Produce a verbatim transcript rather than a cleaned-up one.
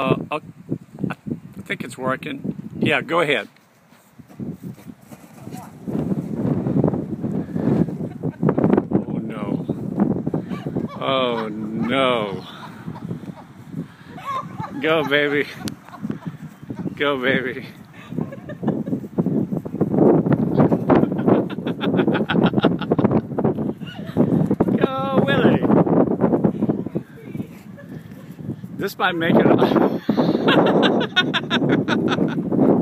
Uh, I think it's working. Yeah, go ahead. Oh no. Oh no. Go, baby. Go, baby. Go, Willy. This might make it.